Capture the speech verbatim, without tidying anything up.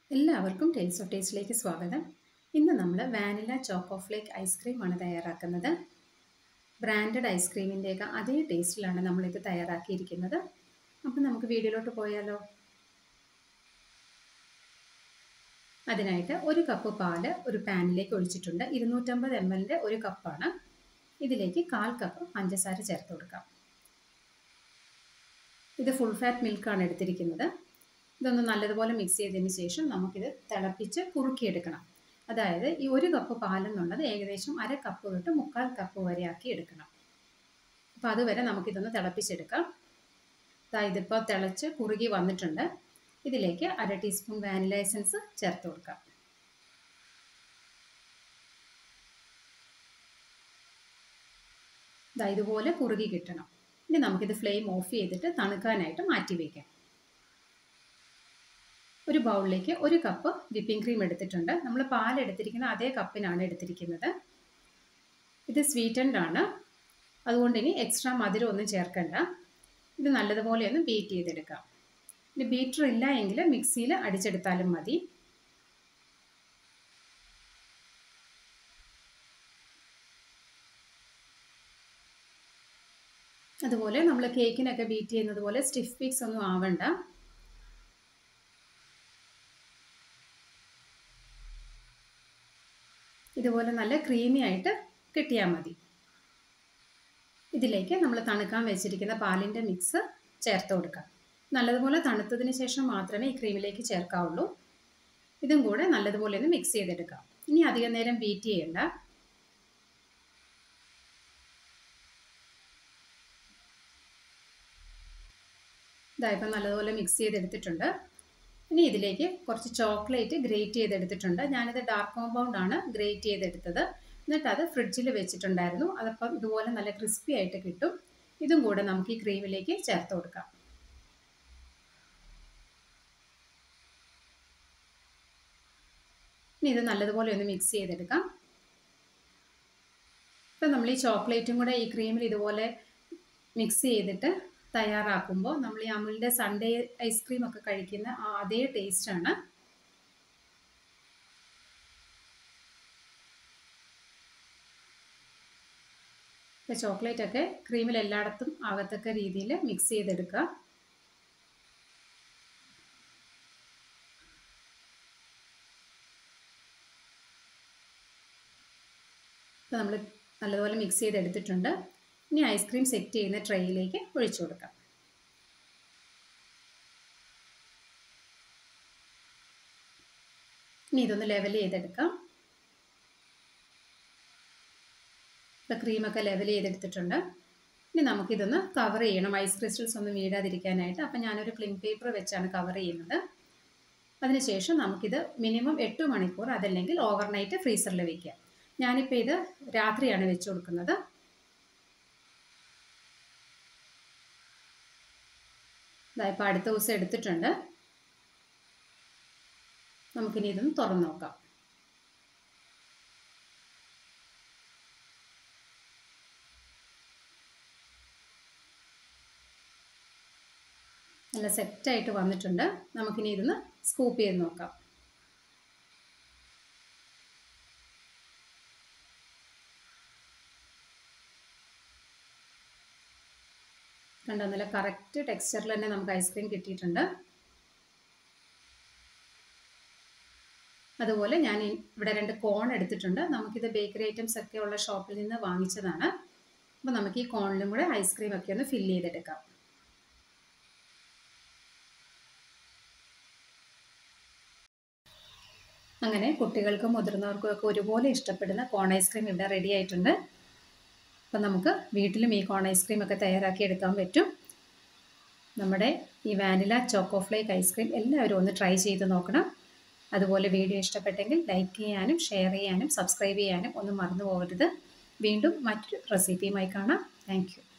എല്ലാവർക്കും tales of ടേസ്റ്റിലേക്ക് സ്വാഗതം. ഇന്ന് നമ്മൾ വാനില ചോക്കോ ഫ്ലേക്ക് ഐസ്ക്രീമാണ് തയ്യാറാക്കുന്നത്. ബ്രാൻഡഡ് ഐസ്ക്രീമിൻ്റെയൊക്കെ അതേ ടേസ്റ്റിലാണ് നമ്മളിത് തയ്യാറാക്കിയിരിക്കുന്നത്. അപ്പം നമുക്ക് വീഡിയോയിലോട്ട് പോയാലോ? അതിനായിട്ട് ഒരു കപ്പ് പാല് ഒരു പാനിലേക്ക് ഒഴിച്ചിട്ടുണ്ട്. ഇരുന്നൂറ്റമ്പത് എം എല്ലിൻ്റെ ഒരു കപ്പാണ്. ഇതിലേക്ക് കാൽ കപ്പ് പഞ്ചസാര ചേർത്ത് കൊടുക്കാം. ഇത് ഫുൾ ഫാറ്റ് മിൽക്കാണ് എടുത്തിരിക്കുന്നത്. ഇതൊന്ന് നല്ലതുപോലെ മിക്സ് ചെയ്തതിന് ശേഷം നമുക്കിത് തിളപ്പിച്ച് കുറുക്കിയെടുക്കണം. അതായത് ഈ ഒരു കപ്പ് പാലെന്നുള്ളത് ഏകദേശം അര കപ്പ് തൊട്ട് മുക്കാൽ കപ്പ് വരെ ആക്കി എടുക്കണം. അപ്പോൾ അതുവരെ നമുക്കിതൊന്ന് തിളപ്പിച്ചെടുക്കാം. അതായത് ഇതിപ്പോൾ തിളച്ച് കുറുകി വന്നിട്ടുണ്ട്. ഇതിലേക്ക് അര ടീസ്പൂൺ വാനില എസൻസ് ചേർത്ത് കൊടുക്കാം. ഇതാ ഇതുപോലെ കുറുകി കിട്ടണം. ഇനി നമുക്കിത് ഫ്ലെയിം ഓഫ് ചെയ്തിട്ട് തണുക്കാനായിട്ട് മാറ്റി വയ്ക്കാം. ഒരു ബൗളിലേക്ക് ഒരു കപ്പ് വിപ്പിംഗ് ക്രീം എടുത്തിട്ടുണ്ട്. നമ്മൾ പാൽ എടുത്തിരിക്കുന്ന അതേ കപ്പിനാണ് എടുത്തിരിക്കുന്നത്. ഇത് സ്വീറ്റൻഡ് ആണ്, അതുകൊണ്ട് ഇനി എക്സ്ട്രാ മധുരം ഒന്നും ചേർക്കണ്ട. ഇത് നല്ലതുപോലെ ഒന്ന് ബീറ്റ് ചെയ്തെടുക്കാം. ഇനി ബീറ്റർ ഇല്ല എങ്കിൽ മിക്സിയിൽ അടിച്ചെടുത്താലും മതി. അതുപോലെ നമ്മൾ കേക്കിനൊക്കെ ബീറ്റ് ചെയ്യുന്നത് പോലെ സ്റ്റിഫ് പീക്സ് ഒന്നും ആവണ്ട. ഇതുപോലെ നല്ല ക്രീമി ആയിട്ട് കിട്ടിയാൽ മതി. ഇതിലേക്ക് നമ്മൾ തണുക്കാൻ വെച്ചിരിക്കുന്ന പാലിൻ്റെ മിക്സ് ചേർത്ത് കൊടുക്കാം. നല്ലതുപോലെ തണുത്തതിന് ശേഷം മാത്രമേ ഈ ക്രീമിലേക്ക് ചേർക്കാവുള്ളൂ. ഇതും കൂടെ നല്ലതുപോലെ ഒന്ന് മിക്സ് ചെയ്തെടുക്കാം. ഇനി അധികം നേരം ബീറ്റ് ചെയ്യണ്ട. ഇതായിപ്പോൾ നല്ലതുപോലെ മിക്സ് ചെയ്തെടുത്തിട്ടുണ്ട്. ഇനി ഇതിലേക്ക് കുറച്ച് ചോക്ലേറ്റ് ഗ്രേറ്റ് ചെയ്തെടുത്തിട്ടുണ്ട്. ഞാനിത് ഡാർക്ക് കോമ്പൗണ്ട് ആണ് ഗ്രേറ്റ് ചെയ്തെടുത്തത്. എന്നിട്ട് അത് ഫ്രിഡ്ജിൽ വെച്ചിട്ടുണ്ടായിരുന്നു. അതപ്പം ഇതുപോലെ നല്ല ക്രിസ്പി ആയിട്ട് കിട്ടും. ഇതും കൂടെ നമുക്ക് ഈ ക്രീമിലേക്ക് ചേർത്ത് കൊടുക്കാം. ഇനി ഇത് നല്ലതുപോലെ ഒന്ന് മിക്സ് ചെയ്തെടുക്കാം. ഇപ്പം നമ്മൾ ഈ ചോക്ലേറ്റും കൂടെ ഈ ക്രീമിൽ ഇതുപോലെ മിക്സ് ചെയ്തിട്ട് തയ്യാറാക്കുമ്പോൾ നമ്മൾ ഈ അമുലിൻ്റെ സൺഡേ ഐസ്ക്രീം ഒക്കെ കഴിക്കുന്ന അതേ ടേസ്റ്റാണ്. ഇപ്പോൾ ചോക്ലേറ്റ് ഒക്കെ ക്രീമിൽ എല്ലായിടത്തും ആകത്തക്ക രീതിയിൽ മിക്സ് ചെയ്തെടുക്കുക. ഇപ്പോൾ നമ്മൾ നല്ലതുപോലെ മിക്സ് ചെയ്തെടുത്തിട്ടുണ്ട്. ഇനി ഐസ്ക്രീം സെറ്റ് ചെയ്യുന്ന ട്രേയിലേക്ക് ഒഴിച്ചു കൊടുക്കാം. ഇനി ഇതൊന്ന് ലെവൽ ചെയ്തെടുക്കാം. ഇപ്പോൾ ക്രീമൊക്കെ ലെവൽ ചെയ്തെടുത്തിട്ടുണ്ട്. ഇനി നമുക്കിതൊന്ന് കവർ ചെയ്യണം, ഐസ് ക്രിസ്റ്റൽസ് ഒന്നും വീഴാതിരിക്കാനായിട്ട്. അപ്പം ഞാനൊരു ക്ലിംഗ് പേപ്പർ വെച്ചാണ് കവർ ചെയ്യുന്നത്. അതിനുശേഷം നമുക്കിത് മിനിമം എട്ട് മണിക്കൂർ അതല്ലെങ്കിൽ ഓവർനൈറ്റ് ഫ്രീസറിൽ വയ്ക്കാം. ഞാനിപ്പോൾ ഇത് രാത്രിയാണ് വെച്ച് കൊടുക്കുന്നത്. ഇതായിപ്പോൾ അടുത്ത ദിവസം എടുത്തിട്ടുണ്ട്. നമുക്കിനി ഇതൊന്ന് തുറന്ന് നോക്കാം. നല്ല സെറ്റായിട്ട് വന്നിട്ടുണ്ട്. നമുക്കിനി ഇതൊന്ന് സ്കൂപ്പ് ചെയ്ത് നോക്കാം. കണ്ടോ, നല്ല കറക്റ്റ് ടെക്സ്ചറിൽ തന്നെ നമുക്ക് ഐസ്ക്രീം കിട്ടിയിട്ടുണ്ട്. അതുപോലെ ഞാൻ ഇവിടെ രണ്ട് കോൺ എടുത്തിട്ടുണ്ട്. നമുക്കിത് ബേക്കറി ഐറ്റംസ് ഒക്കെ ഉള്ള ഷോപ്പിൽ നിന്ന് വാങ്ങിച്ചതാണ്. അപ്പോൾ നമുക്ക് ഈ കോണിലും കൂടെ ഐസ്ക്രീം ഒക്കെ ഒന്ന് ഫില്ല് ചെയ്തെടുക്കാം. അങ്ങനെ കുട്ടികൾക്കും മുതിർന്നവർക്കും ഒക്കെ ഒരുപോലെ ഇഷ്ടപ്പെടുന്ന കോൺ ഐസ്ക്രീം ഇവിടെ റെഡി ആയിട്ടുണ്ട്. അപ്പം നമുക്ക് വീട്ടിലും ഈ കോൺ ഐസ്ക്രീം ഒക്കെ തയ്യാറാക്കി എടുക്കാൻ പറ്റും. നമ്മുടെ ഈ വാനില ചോക്കോ ഫ്ലേക്ക് ഐസ്ക്രീം എല്ലാവരും ഒന്ന് ട്രൈ ചെയ്ത് നോക്കണം. അതുപോലെ വീഡിയോ ഇഷ്ടപ്പെട്ടെങ്കിൽ ലൈക്ക് ചെയ്യാനും ഷെയർ ചെയ്യാനും സബ്സ്ക്രൈബ് ചെയ്യാനും ഒന്നും മറന്നു പോകരുത്. വീണ്ടും മറ്റൊരു റെസിപ്പിയുമായി കാണാം. Thank U.